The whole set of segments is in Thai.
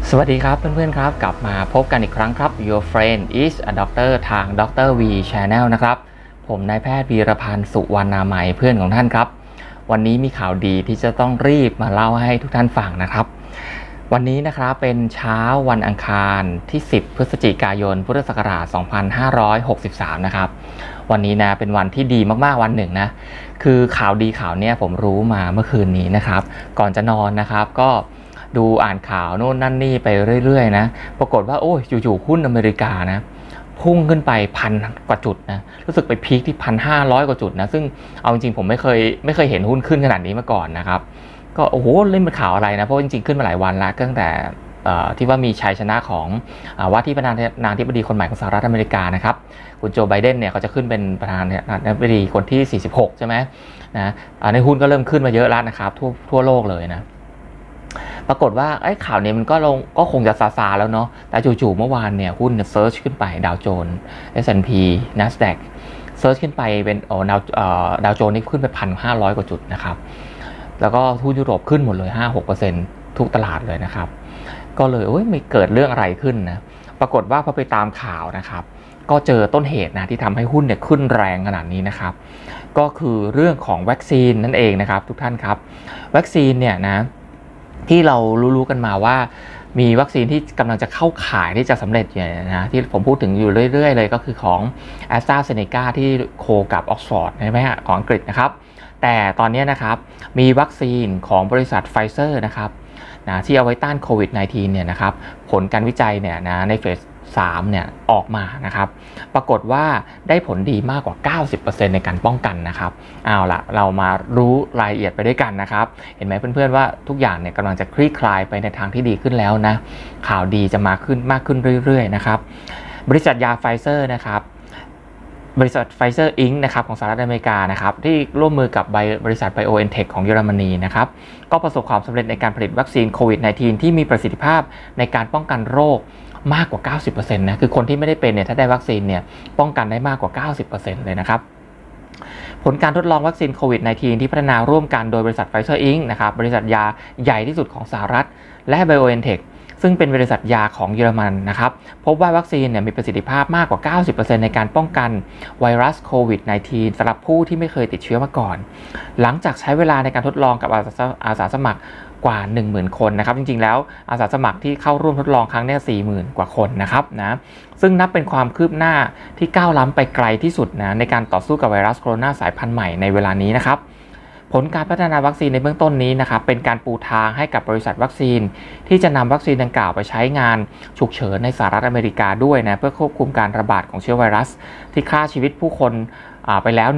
สวัสดีครับเพื่อนๆครับกลับมาพบกันอีกครั้งครับ Your friend is a doctor ทาง Dr. V Channel นะครับผมนายแพทย์วีรพันธ์สุวรรณามัยเพื่อนของท่านครับวันนี้มีข่าวดีที่จะต้องรีบมาเล่าให้ทุกท่านฟังนะครับวันนี้นะครับเป็นเช้าวันอังคารที่10พฤศจิกายนพุทธศักราช2563นะครับวันนี้นะเป็นวันที่ดีมากๆวันหนึ่งนะคือข่าวดีข่าวเนี้ยผมรู้มาเมื่อคืนนี้นะครับก่อนจะนอนนะครับก็ดูอ่านข่าวโน่นนั่นนี่ไปเรื่อยๆนะปรากฏว่าโอ้ยอยู่ๆหุ้นอเมริกานะพุ่งขึ้นไปพันกว่าจุดนะรู้สึกไปพีคที่1,500 กว่าจุดนะซึ่งเอาจริงๆผมไม่เคยเห็นหุ้นขึ้นขนาดนี้มาก่อนนะครับก็โอ้โหเล่นเป็นข่าวอะไรนะเพราะจริงๆขึ้นมาหลายวันแล้วตั้งแต่ที่ว่ามีชัยชนะของว่าที่ประธานาธิบดีคนใหม่ของสหรัฐอเมริกานะครับคุณโจไบเดนเนี่ยเขาจะขึ้นเป็นประธานาธิบดีคนที่46ใช่ไหมนะในหุ้นก็เริ่มขึ้นมาเยอะแล้วนะครับทั่วโลกเลยนะปรากฏว่าไอ้ข่าวนี้มันก็คงจะซาแล้วเนาะแต่จู่ๆเมื่อวานเนี่ยหุ้นเซิร์ชขึ้นไปดาวโจนส์ S&P NASDAQ เซิร์ชขึ้นไปเป็นดาวโจนส์นี่ขึ้นไป1,500 กว่าจุดนะครับแล้วก็หุ้นยุโรปขึ้นหมดเลย 5-6% ทุกตลาดเลยนะครับก็เลยไม่เกิดเรื่องอะไรขึ้นนะปรากฏว่าพอไปตามข่าวนะครับก็เจอต้นเหตุนะที่ทำให้หุ้นเนี่ยขึ้นแรงขนาดนี้นะครับก็คือเรื่องของวัคซีนนั่นเองนะครับทุกท่านครับวัคซีนเนี่ยนะที่เรารู้กันมาว่ามีวัคซีนที่กำลังจะเข้าขายที่จะสำเร็จอย่างนะที่ผมพูดถึงอยู่เรื่อยๆเลยก็คือของ AstraZeneca ที่โคกับ Oxford ใช่ไหมฮะของอังกฤษนะครับแต่ตอนนี้นะครับมีวัคซีนของบริษัทไฟเซอร์นะครับนะที่เอาไว้ต้านโควิด -19 เนี่ยนะครับผลการวิจัยเนี่ยนะในเฟส3เนี่ยออกมานะครับปรากฏว่าได้ผลดีมากกว่า 90% ในการป้องกันนะครับเอาละเรามารู้รายละเอียดไปด้วยกันนะครับเห็นไหมเพื่อนๆว่าทุกอย่างเนี่ยกำลังจะคลี่คลายไปในทางที่ดีขึ้นแล้วนะข่าวดีจะมากขึ้นเรื่อยๆนะครับบริษัทยาไฟเซอร์นะครับบริษัทไฟเซอร์อิงนะครับของสหรัฐอเมริกานะครับที่ร่วมมือกับบริษัท BioNTech ของเยอรมนีนะครับก็ประสบความสำเร็จในการผลิตวัคซีนโควิด -19 ที่มีประสิทธิภาพในการป้องกันโรคมากกว่า 90% นะคือคนที่ไม่ได้เป็นเนี่ยถ้าได้วัคซีนเนี่ยป้องกันได้มากกว่า 90% เลยนะครับผลการทดลองวัคซีนโควิด -19 ที่พัฒนาร่วมกันโดยบริษัทไฟเซอร์อิงนะครับบริษัทยาใหญ่ที่สุดของสหรัฐและ BioNTechซึ่งเป็นบริษัทยาของเยอรมันนะครับพบว่าวัคซีนเนี่ยมีประสิทธิภาพมากกว่า 90% ในการป้องกันไวรัสโควิด -19 สำหรับผู้ที่ไม่เคยติดเชื้อมาก่อนหลังจากใช้เวลาในการทดลองกับอาสาสมัครกว่า 10,000 คนนะครับจริงๆแล้วอาสาสมัครที่เข้าร่วมทดลองครั้งนี้ 40,000 กว่าคนนะครับนะซึ่งนับเป็นความคืบหน้าที่ก้าวล้ำไปไกลที่สุดนะในการต่อสู้กับไวรัสโคโรนาสายพันธุ์ใหม่ในเวลานี้นะครับผลการพัฒนาวัคซีนในเบื้องต้นนี้นะครับเป็นการปูทางให้กับบริษัทวัคซีนที่จะนำวัคซีนดังกล่าวไปใช้งานฉุกเฉินในสหรัฐอเมริกาด้วยนะเพื่อควบคุมการระบาดของเชื้อไวรัสที่ฆ่าชีวิตผู้คนไปแล้ว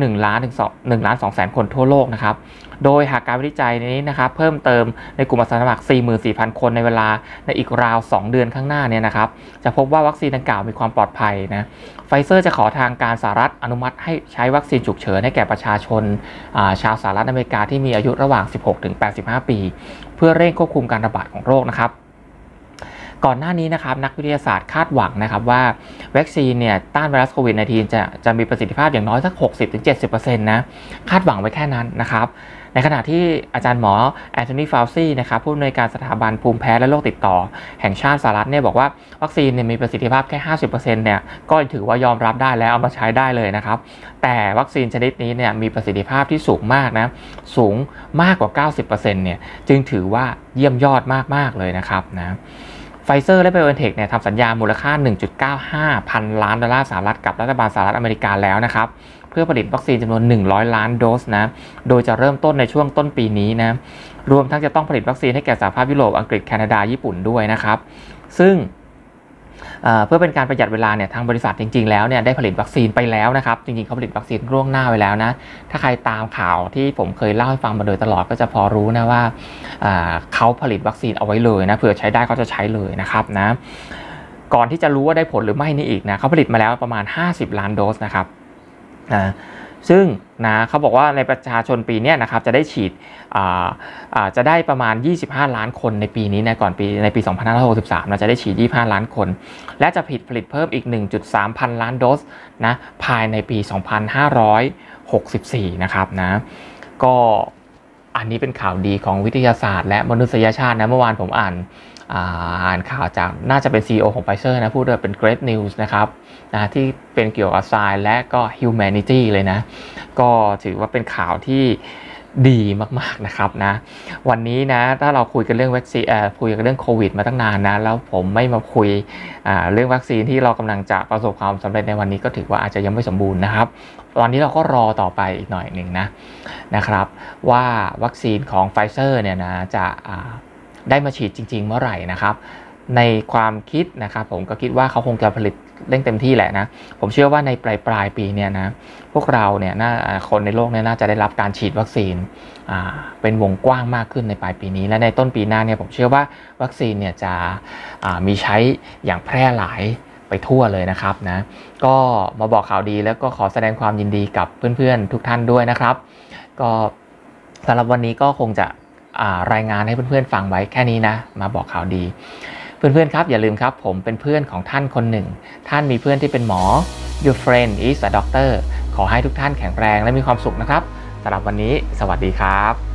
1,200,000 คนทั่วโลกนะครับโดยหากการวิจัยนี้นะครับเพิ่มเติมในกลุ่มอาสาสมัคร 44,000 คนในเวลาในอีกราว 2 เดือนข้างหน้าเนี่ยนะครับจะพบว่าวัคซีนดังกล่าวมีความปลอดภัยนะไฟเซอร์จะขอทางการสหรัฐอนุมัติให้ใช้วัคซีนฉุกเฉินให้แก่ประชาชนชาวสหรัฐอเมริกาที่มีอายุระหว่าง 16-85 ปีเพื่อเร่งควบคุมการระบาดของโรคนะครับก่อนหน้านี้นะครับนักวิทยาศาสตร์คาดหวังนะครับว่าวัคซีนเนี่ยต้านไวรัสโควิด -19 จะมีประสิทธิภาพอย่างน้อยสัก 60-70% นะคาดหวังไว้แค่นั้นนะครับในขณะที่อาจารย์หมอแอนโทนี ฟาวซีนะครับผู้อำนวยการสถาบันภูมิแพ้และโรคติดต่อแห่งชาติสหรัฐเนี่ยบอกว่าวัคซีนเนี่ยมีประสิทธิภาพแค่ 50% เนี่ยก็ถือว่ายอมรับได้แล้วเอามาใช้ได้เลยนะครับแต่วัคซีนชนิดนี้เนี่ยมีประสิทธิภาพที่สูงมากนะสูงมากกว่า 90% เนี่ยจึงถือว่าเยี่ยมยอดมากๆเลยนะครับนะไฟเซอร์และ BioNTech เนี่ยทำสัญญามูลค่า 1.95 พันล้านดอลลาร์สหรัฐกับรัฐบาลสหรัฐอเมริกาแล้วนะครับเพื่อผลิตวัคซีนจำนวน100 ล้านโดสนะโดยจะเริ่มต้นในช่วงต้นปีนี้นะรวมทั้งจะต้องผลิตวัคซีนให้แก่สหภาพยุโรปอังกฤษแคนาดาญี่ปุ่นด้วยนะครับซึ่งเพื่อเป็นการประหยัดเวลาเนี่ยทางบริษัทจริงๆแล้วเนี่ยได้ผลิตวัคซีนไปแล้วนะครับจริงๆเขาผลิตวัคซีนล่วงหน้าไว้แล้วนะถ้าใครตามข่าวที่ผมเคยเล่าให้ฟังมาโดยตลอดก็จะพอรู้นะว่าเขาผลิตวัคซีนเอาไว้เลยนะเผื่อใช้ได้เขาจะใช้เลยนะครับนะก่อนที่จะรู้ว่าได้ผลหรือไม่นี่อีกนะเขาผลิตมาแล้วประมาณ50 ล้านโดสนะครับซึ่งนะเขาบอกว่าในประชาชนปีนี้นะครับจะได้ฉีดจะได้ประมาณ25 ล้านคนในปีนี้นะก่อนในปี2563นะจะได้ฉีด25 ล้านคนและจะผลิตเพิ่มอีก 1.3 พันล้านโดสนะภายในปี2564นะครับนะก็อันนี้เป็นข่าวดีของวิทยาศาสตร์และมนุษยชาตินะเมื่อวานผมอ่านข่าวจากน่าจะเป็น CEO ของ Pfizer นะพูดว่าเป็น great news นะครับที่เป็นเกี่ยวกับ Science และก็ humanity เลยนะก็ถือว่าเป็นข่าวที่ดีมากๆนะครับนะวันนี้นะถ้าเราคุยกันเรื่องวัคซีนคุยกันเรื่องโควิดมาตั้งนานนะแล้วผมไม่มาคุยเรื่องวัคซีนที่เรากำลังจะประสบความสำเร็จในวันนี้ก็ถือว่าอาจจะยังไม่สมบูรณ์นะครับตอนนี้เราก็รอต่อไปอีกหน่อยหนึ่งนะครับว่าวัคซีนของ Pfizer เนี่ยนะจะได้มาฉีดจริงๆเมื่อไหร่นะครับในความคิดนะครับผมก็คิดว่าเขาคงจะผลิตเร่งเต็มที่แหละนะผมเชื่อว่าในปลายปีเนี่ยนะพวกเราเนี่ยคนในโลกเนี่ยน่าจะได้รับการฉีดวัคซีนเป็นวงกว้างมากขึ้นในปลายปีนี้และในต้นปีหน้าเนี่ยผมเชื่อว่าวัคซีนเนี่ยจะมีใช้อย่างแพร่หลายไปทั่วเลยนะครับนะก็มาบอกข่าวดีแล้วก็ขอแสดงความยินดีกับเพื่อนๆทุกท่านด้วยนะครับก็สำหรับวันนี้ก็คงจะรายงานให้เพื่อนๆฟังไว้แค่นี้นะมาบอกข่าวดีเพื่อนๆครับอย่าลืมครับผมเป็นเพื่อนของท่านคนหนึ่งท่านมีเพื่อนที่เป็นหมอ Your friend is a doctor ขอให้ทุกท่านแข็งแรงและมีความสุขนะครับสำหรับวันนี้สวัสดีครับ